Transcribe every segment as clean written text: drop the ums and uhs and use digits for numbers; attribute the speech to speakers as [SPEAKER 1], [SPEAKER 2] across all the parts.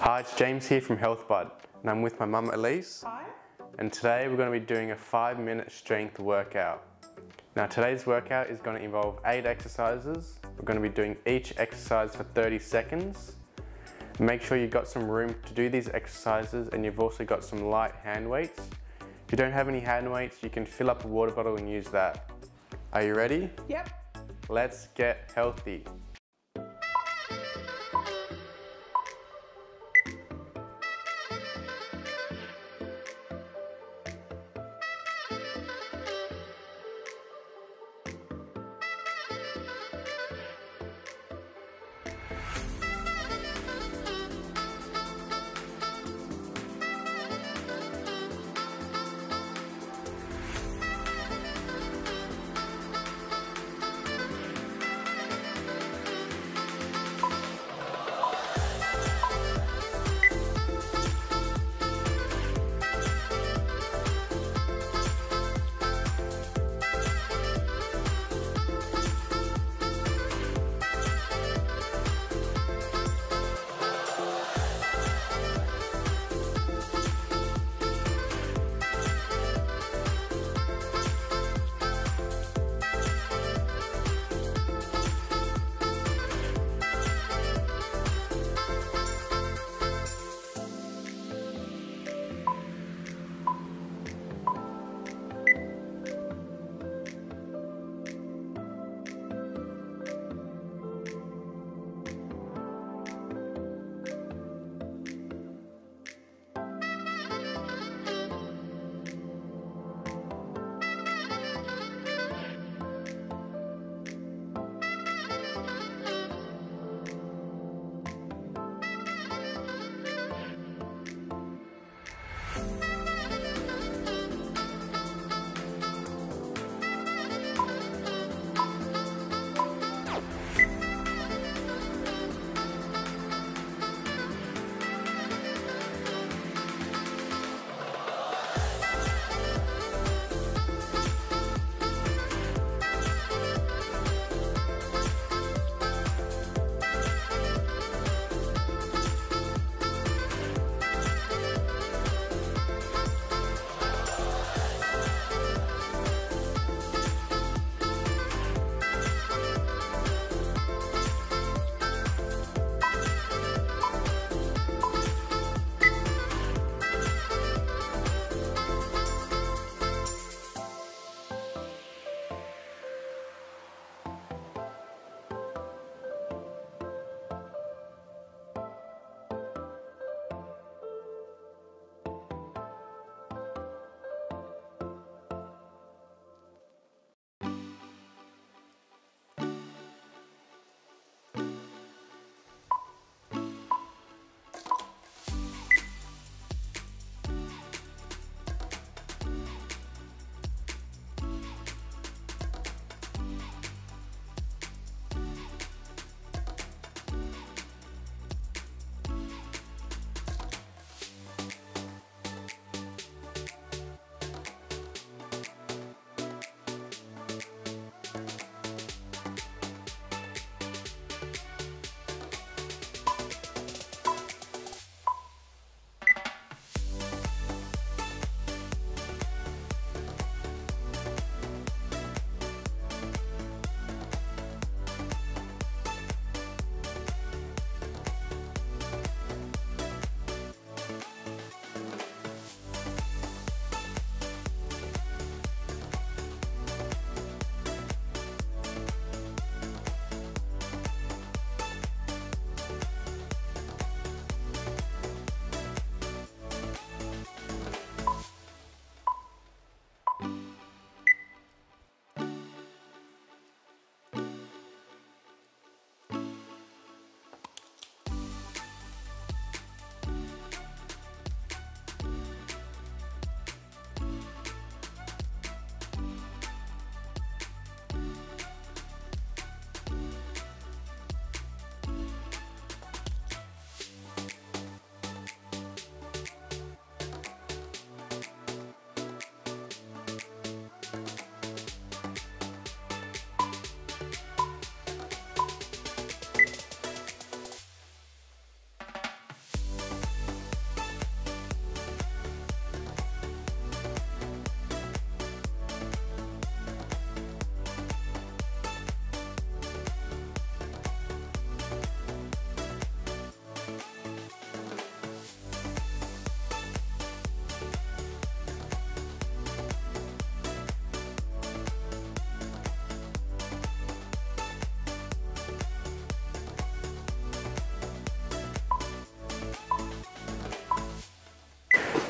[SPEAKER 1] Hi, it's James here from HealthBud, and I'm with my mum Elise.
[SPEAKER 2] Hi.
[SPEAKER 1] And today we're going to be doing a 5-minute strength workout. Now today's workout is going to involve 8 exercises. We're going to be doing each exercise for 30 seconds. Make sure you've got some room to do these exercises and you've also got some light hand weights. If you don't have any hand weights, you can fill up a water bottle and use that. Are you ready?
[SPEAKER 2] Yep.
[SPEAKER 1] Let's get healthy.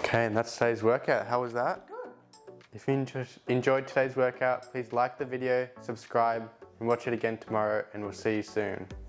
[SPEAKER 1] Okay, and that's today's workout. How was that?
[SPEAKER 2] Good.
[SPEAKER 1] If you enjoyed today's workout, please like the video, subscribe, and watch it again tomorrow, and we'll see you soon.